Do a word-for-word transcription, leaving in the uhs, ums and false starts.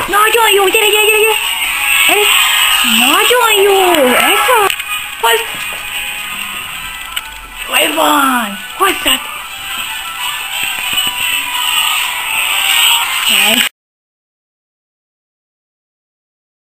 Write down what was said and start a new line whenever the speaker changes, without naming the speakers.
Nagyon jó, gyere, gyere, gyere, gyere. Ez nagyon jó. Ez a... Hoz. Jól van. Hozzad.